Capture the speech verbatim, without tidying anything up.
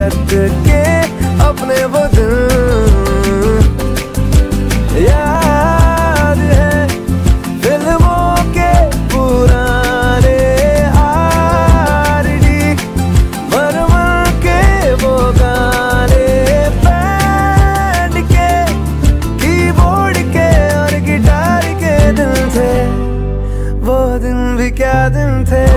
के अपने वो दिन याद है, फिल्मों के पुराने आरडी वर्मा के वो गाने, बैंड के कीबोर्ड के और गिटार के दिन थे, वो दिन भी क्या दिन थे।